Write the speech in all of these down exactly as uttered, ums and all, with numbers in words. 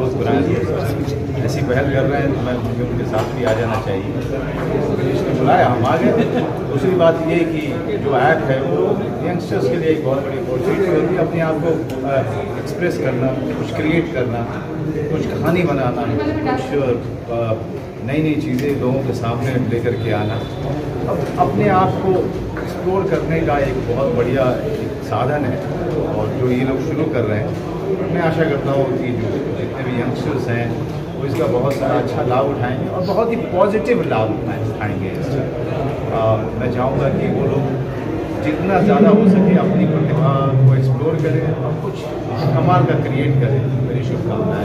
बहुत पुराने दोस्त ऐसी पहल कर रहे हैं तो मैं मुझे उनके साथ भी आ जाना चाहिए। इसने बुलाया, हम आ गए। दूसरी बात ये कि जो ऐप है वो यंगस्टर्स के लिए एक बहुत बड़ी अपॉर्चुनिटी होती है, अपने आप को एक्सप्रेस करना, कुछ क्रिएट करना, कुछ कहानी बनाना, कुछ नई नई चीज़ें लोगों के सामने लेकर के आना, अब अपने आप को एक्सप्लोर करने का एक बहुत बढ़िया एक साधन है। और जो ये लोग शुरू कर रहे हैं, मैं आशा करता हूँ कि जो जितने भी यंगस्टर्स हैं वो इसका बहुत सारा अच्छा लाभ उठाएंगे और बहुत ही पॉजिटिव लाभ उठाएंगे इससे। मैं चाहूँगा कि वो लोग जितना ज़्यादा हो सके अपनी प्रतिभा को एक्सप्लोर करें और कुछ कमाल का क्रिएट करें। मेरी शुभकामनाएं।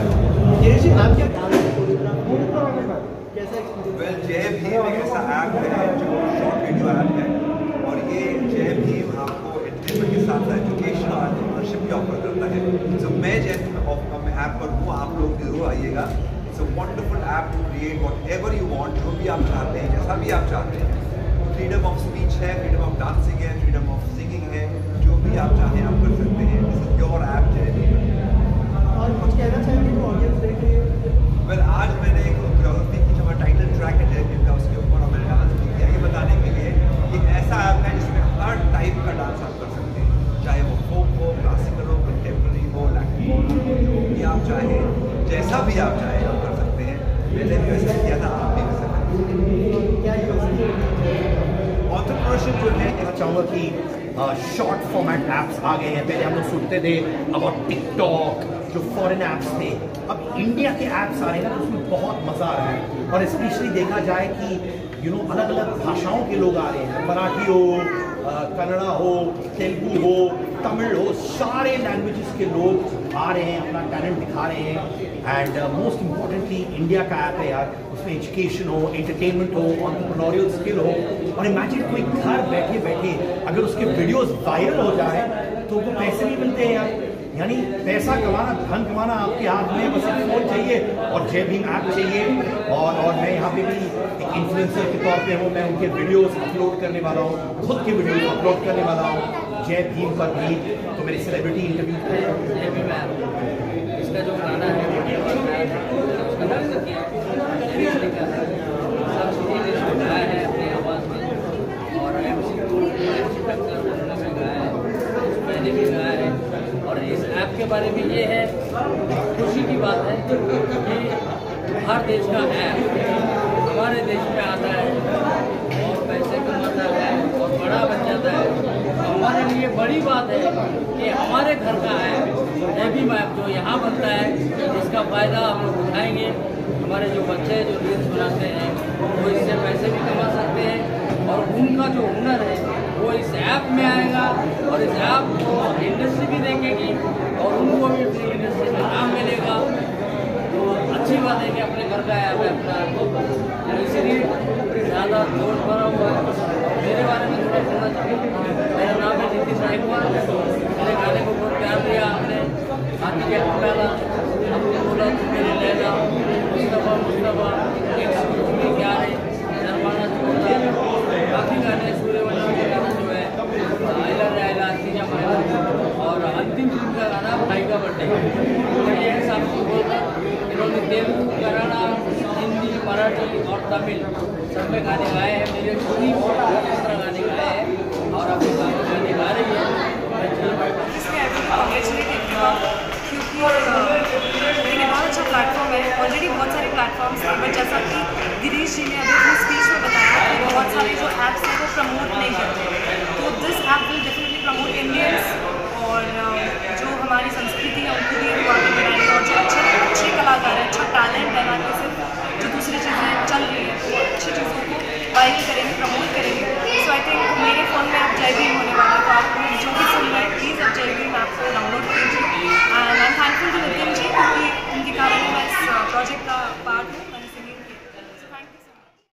वेल, जय भीम एक ऐसा ऐप है जो शॉर्ट वीडियो ऐप है और ये जय भीम आपको एंटरटेनमेंट के साथ एजुकेशन और एंटरप्रेन्योरशिप भी ऑफर करता है। सो मैं जय भीम ऐप पर हूँ, आप लोग जरूर आइएगा। It's a wonderful app to create whatever you want, जो भी आप चाहते हैं, जैसा भी आप चाहते हैं। फ्रीडम ऑफ स्पीच है, फ्रीडम ऑफ डांसिंग है, फ्रीडम ऑफ सिंगिंग है, जो भी आप चाहें आप कर सकते हैं। दिस इज योर ऐप जय भीम। और कुछ कहना चाहेंगे तो ऑडियंस देख रही है? वेल, आज मैंने एक कोरियोग्राफी की, जो हमारा टाइटल ट्रैक है जय भीम का, उसके ऊपर और मैंने डांस भी किया। ये बताने के लिए एक ऐसा ऐप है जिसमें हर टाइप का डांस आप कर सकते हैं, चाहे वो फोक हो, क्लासिकल हो, कंटेम्प्रेरी हो, लैटिन हो, जो भी आप चाहें, जैसा भी आप चाहें आप कर सकते हैं। मैंने भी वैसा किया था, आप भी वैसा करें। क्या एंटरप्रेन्योरशिप जो है, कहना चाहूँगा कि शॉर्ट फॉर्मेट ऐप्स आ गए हैं। पहले हम लोग सुनते थे अबाउट टिकटॉक, जो फॉरेन ऐप्स थे। अब इंडिया के ऐप्स आ रहे हैं ना, तो उसमें बहुत मज़ा आ रहा है। और स्पेशली देखा जाए कि यू नो अलग अलग भाषाओं के लोग आ रहे हैं, मराठी हो, कन्नड़ा हो, तेलुगु हो, तमिल हो, सारे लैंग्वेजेस के लोग आ रहे हैं, अपना टैलेंट दिखा रहे हैं। एंड मोस्ट इम्पॉर्टेंटली इंडिया का ऐप है यार, उसमें एजुकेशन हो, एंटरटेनमेंट हो, एंटरप्रेन्योरियल स्किल हो। और इमेजिन कोई घर बैठे बैठे अगर उसके वीडियोस वायरल हो जाए तो उनको पैसे भी मिलते हैं यार। यानी पैसा कमाना, धन कमाना आपके हाथ में, बस एक फोन चाहिए और जय भीम ऐप चाहिए। और और मैं यहाँ पे भी एक इन्फ्लुएंसर के तौर पे हूँ, मैं उनके वीडियोस अपलोड करने वाला हूँ, खुद के वीडियोस अपलोड करने वाला हूँ जय भीम पर भी। तो मेरी सेलिब्रिटी इंटरव्यू जय भीम ऐप, इसका जो गाना है उसका डांस किया गाया है अपनी आवाज़ में, और एम सी टक्कर गाया है, मैंने भी गाया है। और इस ऐप के बारे में ये है, खुशी की बात है कि हर देश का ऐप हमारे देश में आता है और पैसे कमाता है और बड़ा बन जाता है। हमारे लिए बड़ी बात है कि हमारे घर का ऐप जय भीम ऐप जो यहाँ बनता है, इसका फ़ायदा हम लोग उठाएंगे। हमारे जो बच्चे जो रील्स बनाते हैं वो इससे पैसे भी कमा सकते हैं और उनका जो हुनर है वो इस ऐप में आएगा और इस ऐप को इंडस्ट्री भी देखेगी और उनको भी फिल्म इंडस्ट्री में काम मिलेगा। तो अच्छी बात है कि अपने घर का ऐप है अपना, इसलिए ज़्यादा जोश भरा हुआ है। मेरे बारे में थोड़ा बोलना चाहिए। मेरा नाम है नितिन नायकवाल। मेरे गाने को बहुत प्यार दिया आपने, हाथी के डाला, आपने बोला तुम मेरे लहजा, मुस्तफा मुस्तफा, एक सूरज में क्या है, नरवाना छोड़ना, बाकी गाने सूर्यवंशी के गाना जो है, आयला रायला, तीजा मायला, और अंतिम फिल्म का गाना भाई का बर्थडे। तो ये हिसाब से बोलकर इन्होंने तेलुगु, कन्नड़ा, हिंदी, मराठी और तमिल सब में गाने गाए हैं। मेरे खुद ही तरह गाने गाए हैं और अपने गाने गाने गा रही है। क्योंकि बहुत अच्छा प्लेटफॉर्म है, ऑलरेडी बहुत सारे प्लेटफॉर्म्स हैं, बट जैसा कि गिरीश जी ने अभी अपनी स्पीच में बताया कि बहुत सारे जो ऐप्स हैं वो प्रमोट नहीं करते। तो this app will definitely promote Indians और जो हमारी संस्कृति है उनको भी आगे बढ़ाएगा। और जो अच्छे अच्छे कलाकार हैं, अच्छा टैलेंट है, ना कि सिर्फ जो दूसरी चीज़ें चल रही हैं, अच्छी चीज़ों को वायरल करेंगे, प्रमोट करेंगे। सो आई थिंक मेरे फ़ोन में आप जय भीम होने